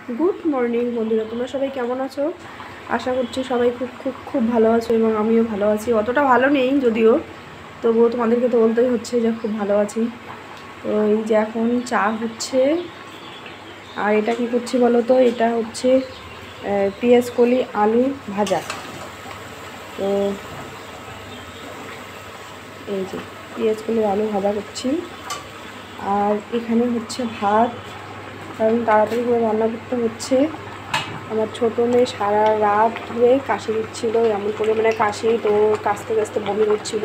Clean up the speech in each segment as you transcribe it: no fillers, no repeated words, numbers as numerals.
Good morning বন্ধুরা, তোমরা সবাই কেমন আছো? আশা করছি সবাই খুব খুব খুব ভালো আছো এবং আমিও ভালো আছি। অতটা ভালো নেই যদিও, তবুও তোমাদেরকে তো বলতেই হচ্ছে যে খুব ভালো আছি। তো এই যে এখন চা হচ্ছে, আর এটা কি করছি বলো তো? এটা হচ্ছে পেঁয়াজ কলি আলু ভাজা। তো এই যে পেঁয়াজ কলি আলু ভাজা করছি, আর এখানে হচ্ছে ভাত, কারণ তাড়াতাড়ি করে রান্না করতে হচ্ছে। আমার ছোটো মেয়ে সারা রাত ধরে কাশি দিচ্ছিলো, এমন করে মানে কাশি, তো কাশতে কাশতে বমি হচ্ছিলো।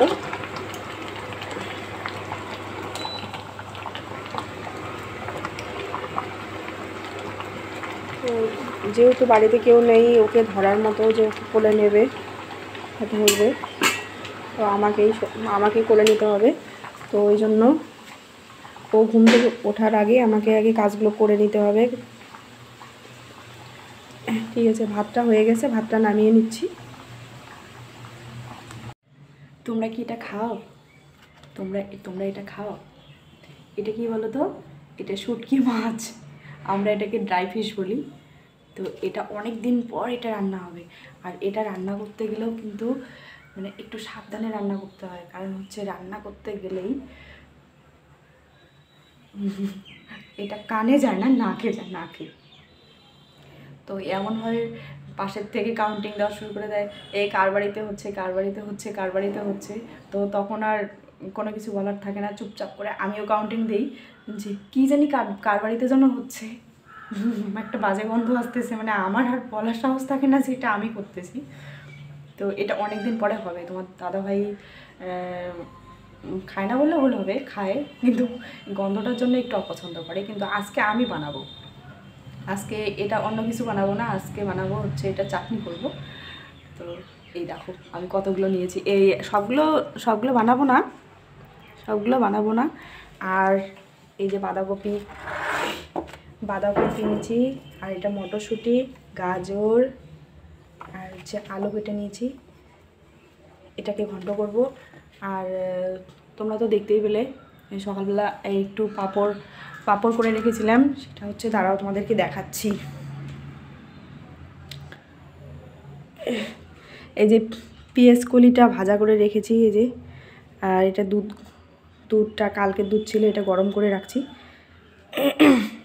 তো যেহেতু বাড়িতে কেউ নেই ওকে ধরার মতো, যে ওকে কোলে নেবে, ধরবে, তো আমাকেই কোলে নিতে হবে। তো ওই জন্য ও ঘুম থেকে ওঠার আগে আমাকে আগে কাজগুলো করে নিতে হবে। ঠিক আছে, ভাতটা হয়ে গেছে, ভাতটা নামিয়ে নিচ্ছি। তোমরা কি এটা খাও? তোমরা এটা খাও? এটা কি বলো তো? এটা শুটকি মাছ, আমরা এটাকে ড্রাই ফিশ বলি। তো এটা অনেক দিন পর এটা রান্না হবে, আর এটা রান্না করতে গেলেও কিন্তু মানে একটু সাবধানে রান্না করতে হয়, কারণ হচ্ছে রান্না করতে গেলেই এটা কানে যায় না, নাকে যায়, নাকে। তো এমনভাবে পাশের থেকে কাউন্টিং দেওয়া শুরু করে দেয়, এই কার বাড়িতে হচ্ছে, কার বাড়িতে হচ্ছে, কার বাড়িতে হচ্ছে। তো তখন আর কোনো কিছু বলার থাকে না, চুপচাপ করে আমিও কাউন্টিং দিই যে কী জানি কার বাড়িতে যেন হচ্ছে। একটা বাজে গন্ধ আসতেছে, মানে আমার আর বলার সাহস থাকে না যে এটা আমি করতেছি। তো এটা অনেক দিন পরে হবে। তোমার দাদাভাই খায় না বললে ভুল হবে, খায়, কিন্তু গন্ধটার জন্য একটু অপছন্দ করে। কিন্তু আজকে আমি বানাবো, আজকে এটা অন্য কিছু বানাবো না, আজকে বানাবো হচ্ছে এটা চাটনি করব। তো এই দেখো আমি কতগুলো নিয়েছি, এই সবগুলো বানাবো না। আর এই যে বাঁধাকপি নিয়েছি, আর এটা মটরশুঁটি, গাজর, আর হচ্ছে আলু কেটে নিয়েছি, এটাকে ঘন্ট করব। আর তোমরা তো দেখতেই পেলে সকালবেলা একটু পাঁপড় করে রেখেছিলাম, সেটা হচ্ছে, দাঁড়াও তোমাদেরকে দেখাচ্ছি। এই যে পেঁয়াজ কলিটা ভাজা করে রেখেছি, এই যে। আর এটা দুধটা কালকের দুধ ছিল, এটা গরম করে রাখছি।